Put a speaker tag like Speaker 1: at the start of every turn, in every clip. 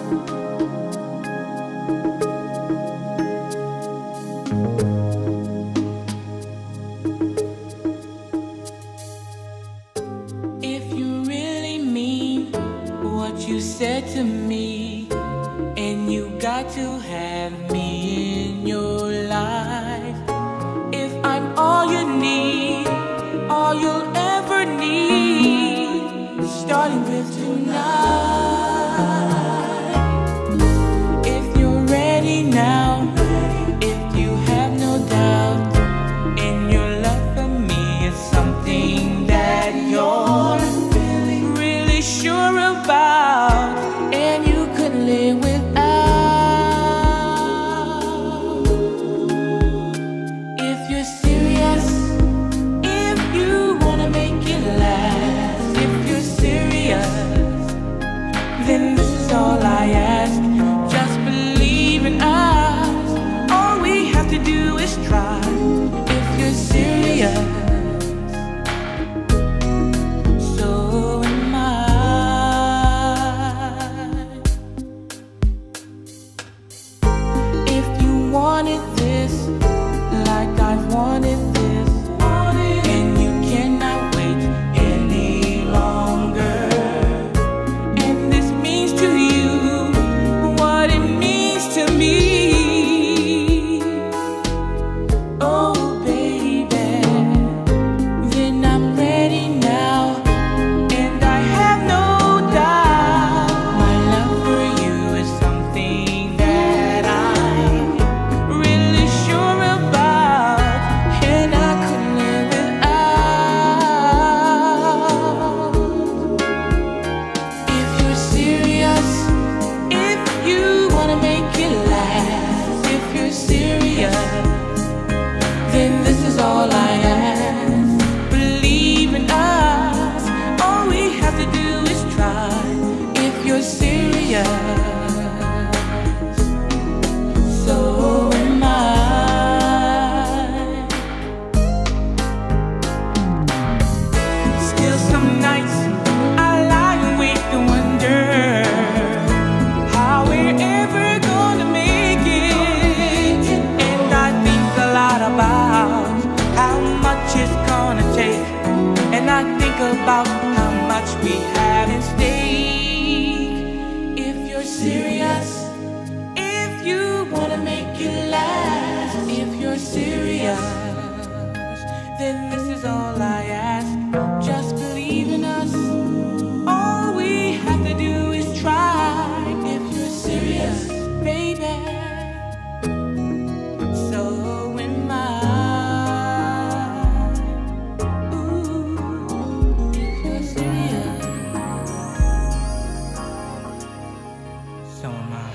Speaker 1: If you really mean what you said to me, and you got to have me in your life, if I'm all you need, all you'll ever need, starting with tonight. If you're ready now, if you have no doubt, and your love for me is something that you're really sure about, and you couldn't live without. If you're serious, if you wanna make it last, if you're serious, then this is all I ask. Just believe in us. All we have to do is try. If you're serious, so am I. If you wanted this like I've wanted this, and you cannot wait any longer, and this means to you what it means to me, oh baby, then I'm ready now, and I have no doubt my love for you is something that I'm really sure about, and I couldn't live without. If you're serious, if you wanna make it last, if you're serious, then this is all I ask. Believe in us. All we have to do is try. If you're serious, so am I. Still some nights I lie awake and wonder how we're ever gonna make it, and I think a lot about how much it's gonna take, and I think about how much we have in stake. If you're serious, if you wanna make it last, if you're serious, then this is all I ask. Just believe in us. All we have to do is try. If you're serious, baby, so am I. Ooh, if you're serious, so am I.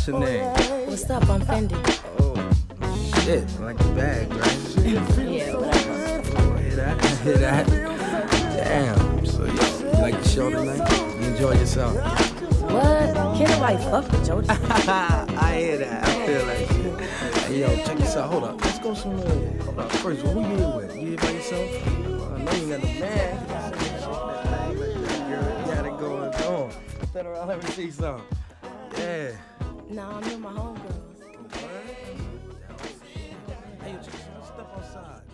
Speaker 2: What's your name?
Speaker 3: What's up? I'm Fendi.
Speaker 2: Oh, shit. I like the bag, right?
Speaker 3: Yeah, whatever.
Speaker 2: Oh, hear that? Hear that? Damn. So, yo, you like the show tonight? You enjoy yourself?
Speaker 3: What? Can't nobody fuck with Jody.
Speaker 2: I hear that. I feel that shit. Hey, yo, check this out. Hold up. Let's go somewhere. Hold up. First of all, who you here with? You here by yourself? I know you got no man. Girl, you got it going on. Turn around, let me see something. Yeah.
Speaker 3: Nah, I'm with my homegirls.
Speaker 2: Hey, yo, check this out. Step outside.